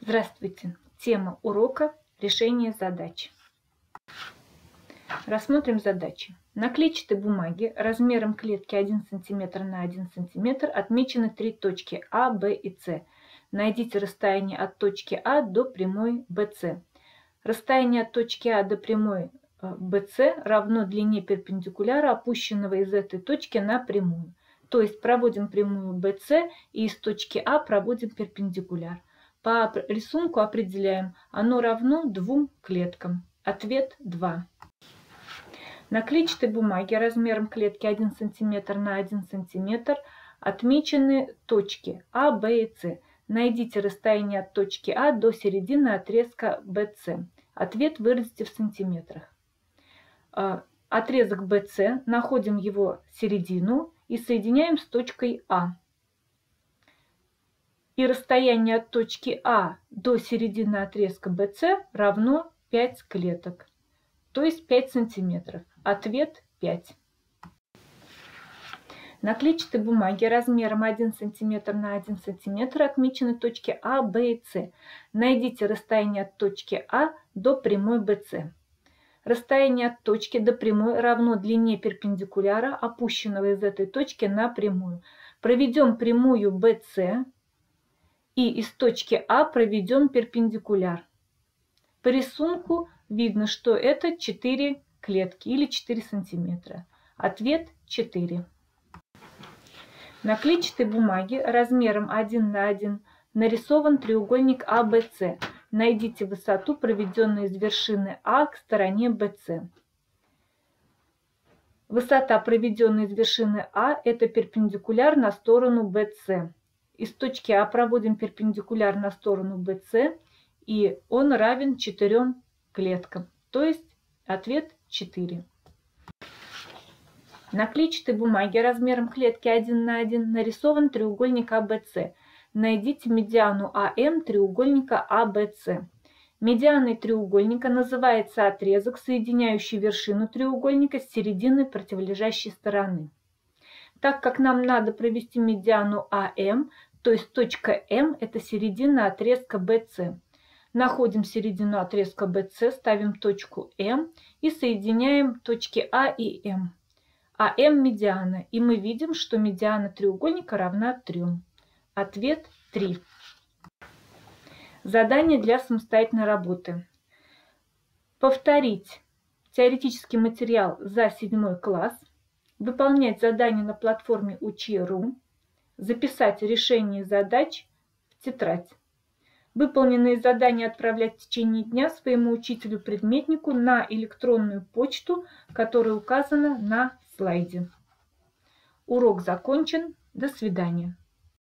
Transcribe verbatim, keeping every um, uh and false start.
Здравствуйте! Тема урока – решение задач. Рассмотрим задачи. На клетчатой бумаге размером клетки один сантиметр на один сантиметр отмечены три точки А, Б и С. Найдите расстояние от точки А до прямой бэ цэ. Расстояние от точки А до прямой бэ цэ равно длине перпендикуляра, опущенного из этой точки на прямую. То есть проводим прямую бэ цэ и из точки А проводим перпендикуляр. По рисунку определяем, оно равно двум клеткам. Ответ два. На клетчатой бумаге размером клетки один сантиметр на один сантиметр отмечены точки А, Б и С. Найдите расстояние от точки А до середины отрезка бэ цэ. Ответ выразите в сантиметрах. Отрезок бэ цэ, находим его середину и соединяем с точкой А. И расстояние от точки А до середины отрезка бэ цэ равно пять клеток, то есть пять сантиметров. Ответ пять. На клетчатой бумаге размером один сантиметр на один сантиметр отмечены точки А, Б и С. Найдите расстояние от точки А до прямой бэ цэ. Расстояние от точки до прямой равно длине перпендикуляра, опущенного из этой точки на прямую. Проведем прямую бэ цэ. И из точки А проведем перпендикуляр. По рисунку видно, что это четыре клетки или четыре сантиметра. Ответ четыре. На клетчатой бумаге размером один на один нарисован треугольник а бэ цэ. Найдите высоту, проведенную из вершины А к стороне бэ цэ. Высота, проведенная из вершины А, это перпендикуляр на сторону бэ цэ. Из точки А проводим перпендикуляр на сторону бэ цэ, и он равен четырем клеткам, то есть ответ четыре. На клетчатой бумаге размером клетки один на один нарисован треугольник а бэ цэ. Найдите медиану а эм треугольника а бэ цэ. Медианой треугольника называется отрезок, соединяющий вершину треугольника с серединой противолежащей стороны. Так как нам надо провести медиану а эм, то есть точка М – это середина отрезка бэ цэ. Находим середину отрезка бэ цэ, ставим точку М и соединяем точки А и М. А М – медиана, и мы видим, что медиана треугольника равна трём. Ответ три. Задание для самостоятельной работы. Повторить теоретический материал за седьмой класс. Выполнять задания на платформе учи точка ру. Записать решение задач в тетрадь. Выполненные задания отправлять в течение дня своему учителю-предметнику на электронную почту, которая указана на слайде. Урок закончен. До свидания.